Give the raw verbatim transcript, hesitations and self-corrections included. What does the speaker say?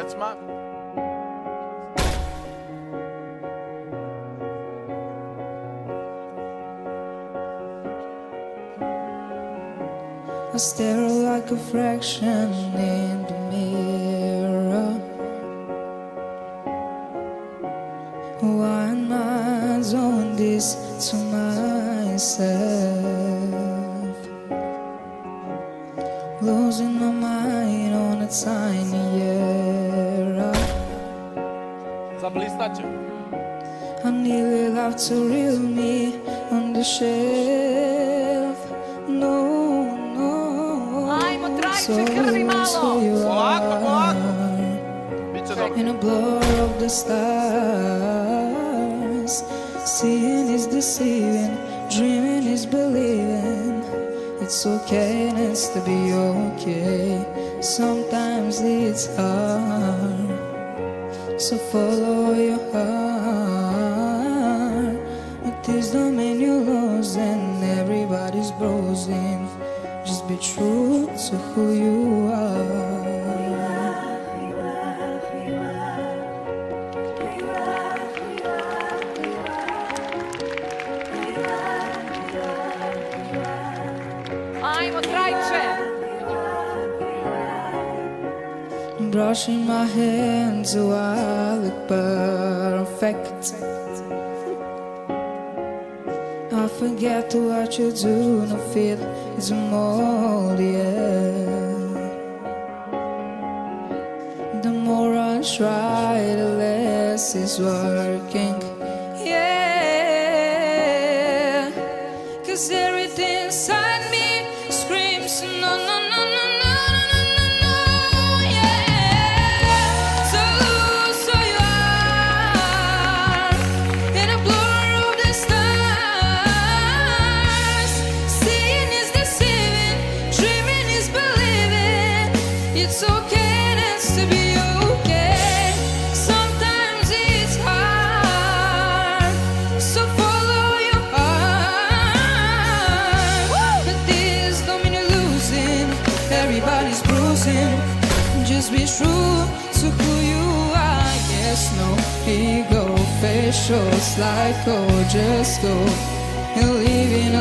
pecma. I stare like a fraction in the mirror. Why am I doing this to myself? Losing my mind on a tiny error. Zablistaće. I nearly love to reel me on the shelf. No. So, so you are in a blur of the stars. Seeing is deceiving, dreaming is believing. It's okay and it's to be okay. Sometimes it's hard, so follow your heart. But this don't mean you're losing, everybody's bruising. Just be true to who you are. Ajmo, krajče! Brushing my hands so I look perfect. I forget what you do, no feel it's more, yeah. The more I try, the less it's working, yeah. Cause everything inside me screams no, no, no, no, no, no, no, no, yeah. So, so you are in a blur of the stars. Seeing is deceiving, dreaming is believing. It's okay, that's to be okay. Sometimes it's hard, so follow your heart. But this don't mean you're losing, everybody's bruising. Just be true to who you are. Yes, no ego, facial, like oh, just go. You're leaving